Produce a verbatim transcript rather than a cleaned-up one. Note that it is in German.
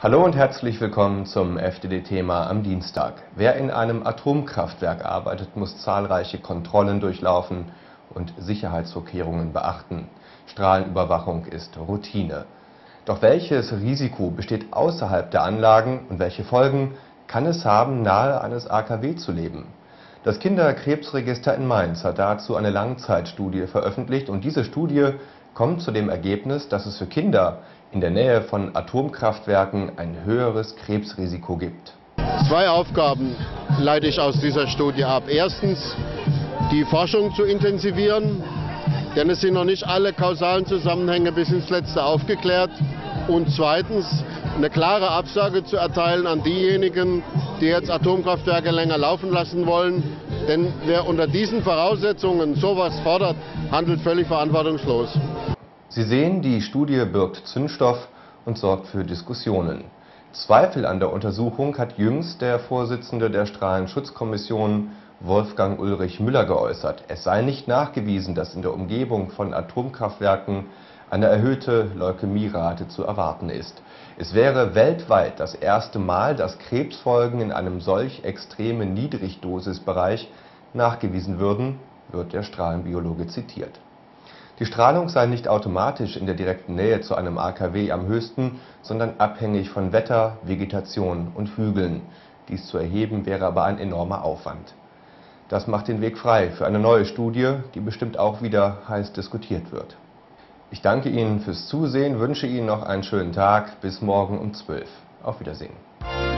Hallo und herzlich willkommen zum F D D-Thema am Dienstag. Wer in einem Atomkraftwerk arbeitet, muss zahlreiche Kontrollen durchlaufen und Sicherheitsvorkehrungen beachten. Strahlenüberwachung ist Routine. Doch welches Risiko besteht außerhalb der Anlagen und welche Folgen kann es haben, nahe eines A K W zu leben? Das Kinderkrebsregister in Mainz hat dazu eine Langzeitstudie veröffentlicht und diese Studie kommt zu dem Ergebnis, dass es für Kinder in der Nähe von Atomkraftwerken ein höheres Krebsrisiko gibt. Zwei Aufgaben leite ich aus dieser Studie ab. Erstens, die Forschung zu intensivieren, denn es sind noch nicht alle kausalen Zusammenhänge bis ins Letzte aufgeklärt. Und zweitens, eine klare Absage zu erteilen an diejenigen, die jetzt Atomkraftwerke länger laufen lassen wollen. Denn wer unter diesen Voraussetzungen sowas fordert, handelt völlig verantwortungslos. Sie sehen, die Studie birgt Zündstoff und sorgt für Diskussionen. Zweifel an der Untersuchung hat jüngst der Vorsitzende der Strahlenschutzkommission Wolfgang Ulrich Müller geäußert. Es sei nicht nachgewiesen, dass in der Umgebung von Atomkraftwerken eine erhöhte Leukämierate zu erwarten ist. Es wäre weltweit das erste Mal, dass Krebsfolgen in einem solch extremen Niedrigdosisbereich nachgewiesen würden, wird der Strahlenbiologe zitiert. Die Strahlung sei nicht automatisch in der direkten Nähe zu einem A K W am höchsten, sondern abhängig von Wetter, Vegetation und Hügeln. Dies zu erheben wäre aber ein enormer Aufwand. Das macht den Weg frei für eine neue Studie, die bestimmt auch wieder heiß diskutiert wird. Ich danke Ihnen fürs Zusehen, wünsche Ihnen noch einen schönen Tag. Bis morgen um zwölf. Auf Wiedersehen.